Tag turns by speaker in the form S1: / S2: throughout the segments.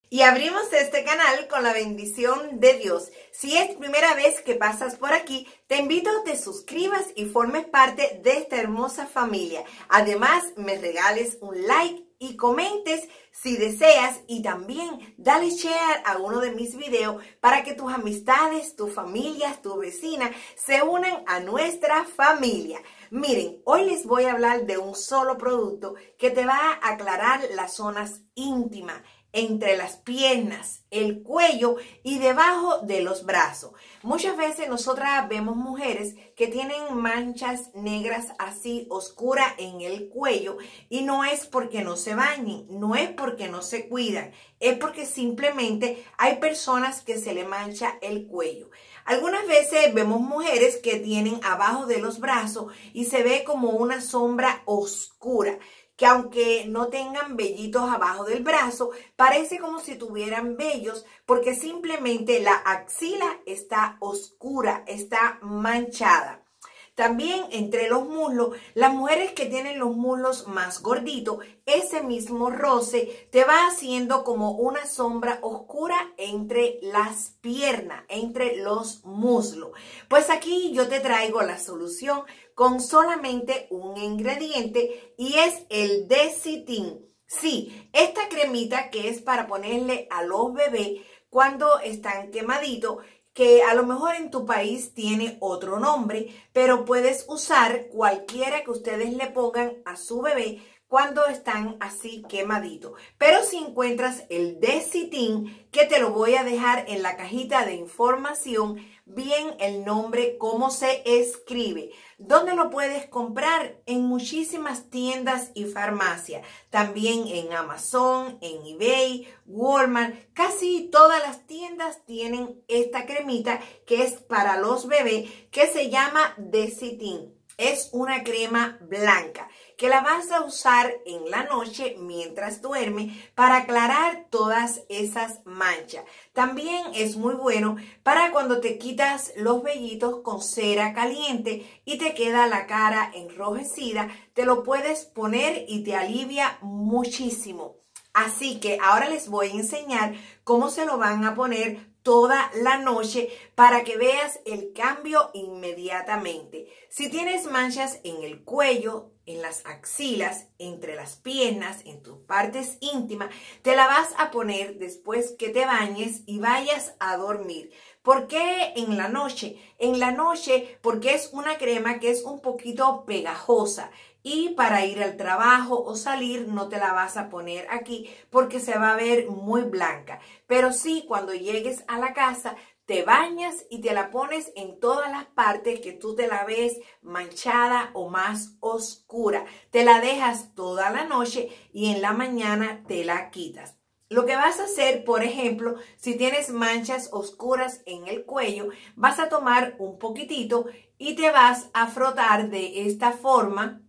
S1: Y abrimos este canal con la bendición de Dios. Si es primera vez que pasas por aquí, te invito a que te suscribas y formes parte de esta hermosa familia. Además, me regales un like y comentes si deseas y también dale share a uno de mis videos para que tus amistades, tus familias, tus vecinas se unan a nuestra familia. Miren, hoy les voy a hablar de un solo producto que te va a aclarar las zonas íntimas entre las piernas, el cuello y debajo de los brazos. Muchas veces nosotras vemos mujeres que tienen manchas negras así oscuras en el cuello y no es porque no se bañen, no es porque no se cuidan, es porque simplemente hay personas que se le mancha el cuello. Algunas veces vemos mujeres que tienen abajo de los brazos y se ve como una sombra oscura, que aunque no tengan vellitos abajo del brazo, parece como si tuvieran vellos porque simplemente la axila está oscura, está manchada. También entre los muslos, las mujeres que tienen los muslos más gorditos, ese mismo roce te va haciendo como una sombra oscura entre las piernas, entre los muslos. Pues aquí yo te traigo la solución con solamente un ingrediente y es el Desitin. Sí, esta cremita que es para ponerle a los bebés cuando están quemaditos, que a lo mejor en tu país tiene otro nombre, pero puedes usar cualquiera que ustedes le pongan a su bebé cuando están así quemaditos. Pero si encuentras el Desitin, que te lo voy a dejar en la cajita de información, bien el nombre, cómo se escribe. ¿Dónde lo puedes comprar? En muchísimas tiendas y farmacias. También en Amazon, en eBay, Walmart. Casi todas las tiendas tienen esta cremita que es para los bebés, que se llama Desitin. Es una crema blanca que la vas a usar en la noche mientras duermes para aclarar todas esas manchas. También es muy bueno para cuando te quitas los vellitos con cera caliente y te queda la cara enrojecida, te lo puedes poner y te alivia muchísimo. Así que ahora les voy a enseñar cómo se lo van a poner toda la noche para que veas el cambio inmediatamente. Si tienes manchas en el cuello, en las axilas, entre las piernas, en tus partes íntimas, te la vas a poner después que te bañes y vayas a dormir. ¿Por qué en la noche? En la noche porque es una crema que es un poquito pegajosa. Y para ir al trabajo o salir no te la vas a poner aquí porque se va a ver muy blanca. Pero sí, cuando llegues a la casa, te bañas y te la pones en todas las partes que tú te la ves manchada o más oscura. Te la dejas toda la noche y en la mañana te la quitas. Lo que vas a hacer, por ejemplo, si tienes manchas oscuras en el cuello, vas a tomar un poquitito y te vas a frotar de esta forma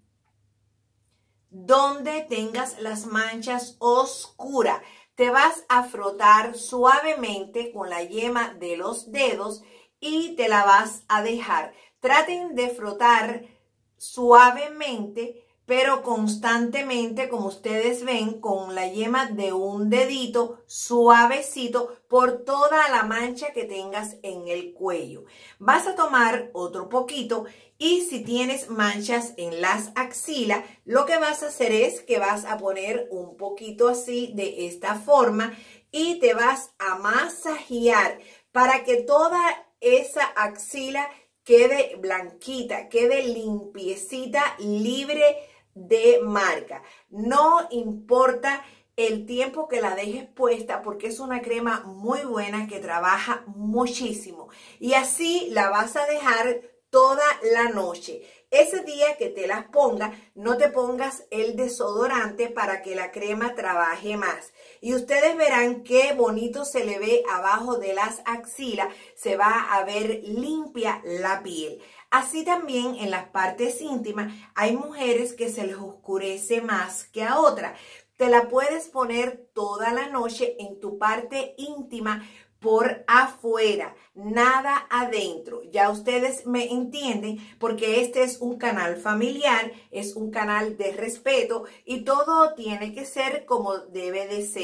S1: donde tengas las manchas oscuras. Te vas a frotar suavemente con la yema de los dedos y te la vas a dejar. Traten de frotar suavemente, pero constantemente, como ustedes ven, con la yema de un dedito suavecito por toda la mancha que tengas en el cuello. Vas a tomar otro poquito y si tienes manchas en las axilas, lo que vas a hacer es que vas a poner un poquito así de esta forma y te vas a masajear para que toda esa axila quede blanquita, quede limpiecita, libre de marca. No importa el tiempo que la dejes puesta porque es una crema muy buena que trabaja muchísimo. Y así la vas a dejar toda la noche. Ese día que te las pongas, no te pongas el desodorante para que la crema trabaje más. Y ustedes verán qué bonito se le ve abajo de las axilas. Se va a ver limpia la piel. Así también en las partes íntimas hay mujeres que se les oscurece más que a otras. Te la puedes poner toda la noche en tu parte íntima por afuera, nada adentro. Ya ustedes me entienden porque este es un canal familiar, es un canal de respeto y todo tiene que ser como debe de ser.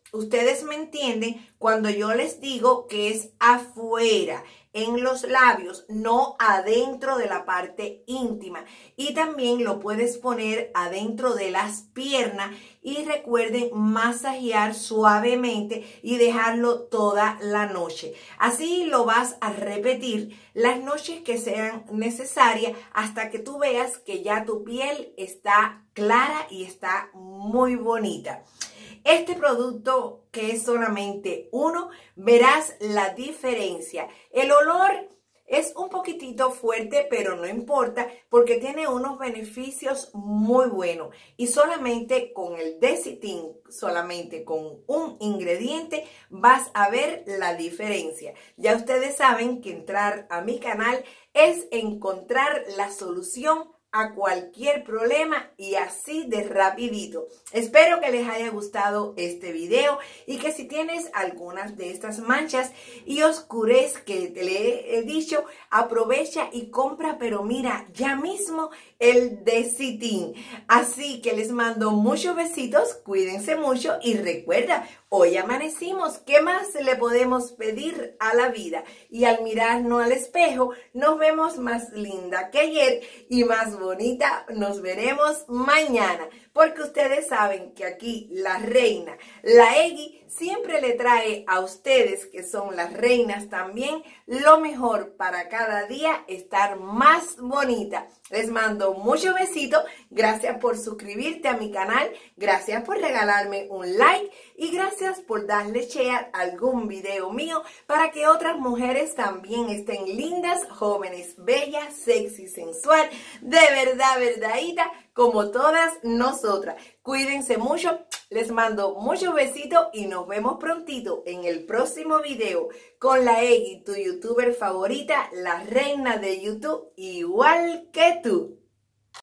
S1: ustedes me entienden cuando yo les digo que es afuera, en los labios, no adentro de la parte íntima. Y también lo puedes poner adentro de las piernas y recuerden masajear suavemente y dejarlo toda la noche. Así lo vas a repetir las noches que sean necesarias hasta que tú veas que ya tu piel está clara y está muy bonita. Este producto, que es solamente uno, verás la diferencia. El olor es un poquitito fuerte, pero no importa porque tiene unos beneficios muy buenos. Y solamente con el Desitin, solamente con un ingrediente, vas a ver la diferencia. Ya ustedes saben que entrar a mi canal es encontrar la solución a cualquier problema y así de rapidito. Espero que les haya gustado este video y que si tienes algunas de estas manchas y oscurez que te le he dicho, aprovecha y compra, pero mira, ya mismo el Desitin. Así que les mando muchos besitos, cuídense mucho y recuerda, hoy amanecimos, ¿qué más le podemos pedir a la vida? Y al mirarnos al espejo, nos vemos más linda que ayer y más bonita nos veremos mañana. Porque ustedes saben que aquí la reina, la Eggy, siempre le trae a ustedes, que son las reinas también, lo mejor para cada día estar más bonita. Les mando muchos besitos. Gracias por suscribirte a mi canal. Gracias por regalarme un like. Y gracias por darle share a algún video mío para que otras mujeres también estén lindas, jóvenes, bellas, sexy, sensual, de verdad, verdadita, como todas nosotras. Cuídense mucho. Les mando muchos besitos y nos vemos prontito en el próximo video con la Eggy, tu youtuber favorita, la reina de YouTube, igual que tú.